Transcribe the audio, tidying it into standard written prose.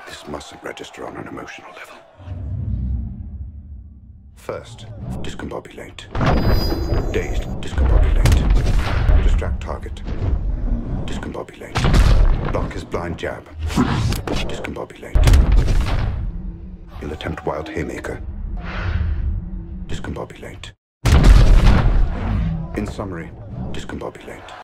This mustn't register on an emotional level. First, discombobulate. Dazed, discombobulate. Distract target. Discombobulate. Block his blind jab. Discombobulate. You'll attempt wild haymaker. Discombobulate. In summary, discombobulate.